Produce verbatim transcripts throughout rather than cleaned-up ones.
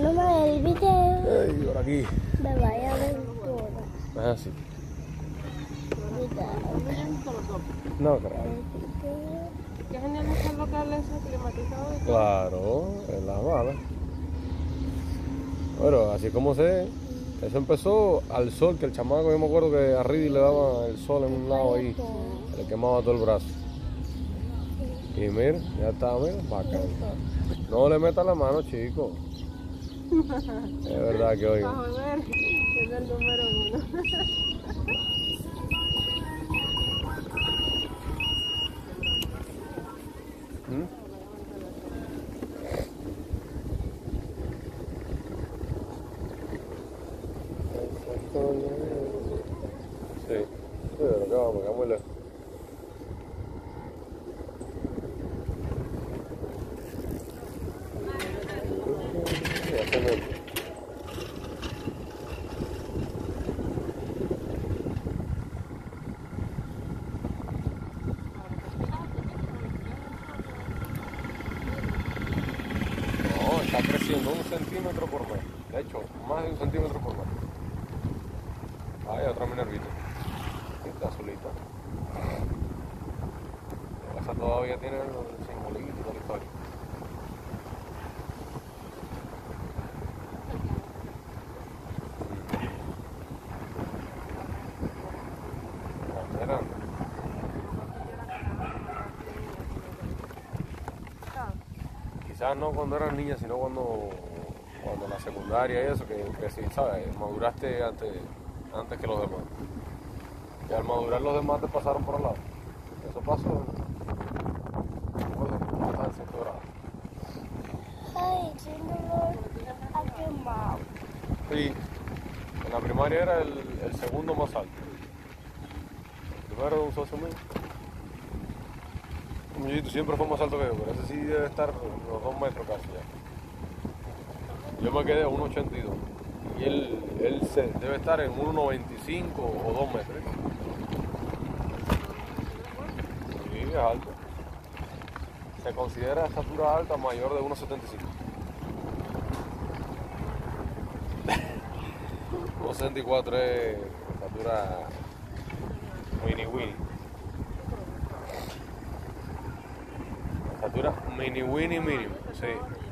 Grabándome el video Ay, por aquí. de Vaya Aventura. Ah, sí. Mira, No, creo. Qué genial buscar locales climatizados. Claro, es la mala. Bueno, así como sé, eso empezó al sol, que el chamaco, yo me acuerdo que a Ridy le daba el sol en un lado ahí, le quemaba todo el brazo. Y mira, ya está, mira, bacán. No le meta la mano, chico. Es verdad que hoy. A joder, es el número uno. ¿Mm? Sí, sí, pero que vamos, que vamos lejos. Ya se me... No, está creciendo un centímetro por mes. De hecho, más de un centímetro por mes. Ay, otra minervita. Está azulita. Esa todavía tiene el simbolito de la historia. Era- Quizás no cuando eras niña, sino cuando, cuando la secundaria y eso, que crecí, ¿sabes? Maduraste antes, antes que los demás. Y al madurar los demás te pasaron por al lado. Eso pasó. Recuerdo que tú estabas en sexto grado. ay, siendo ha quemado. Sí, en la primaria era el, el segundo más alto. El primero de un socio mío. Un muñequito siempre fue más alto que yo, pero ese sí debe estar unos dos metros casi ya. Yo me quedé a uno ochenta y dos. Y él, él se, debe estar en uno noventa y cinco o dos metros. Sí, es alto. Se considera estatura alta mayor de uno setenta y cinco. uno setenta y cuatro es estatura mini winnie. Estatura mini winnie mínimo, sí.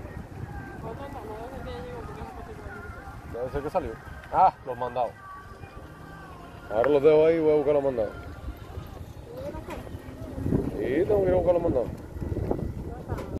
Debe ser que salió. Ah, los mandados. Ahora los dejo ahí y voy a buscar los mandados. Sí, tengo que ir a buscar los mandados.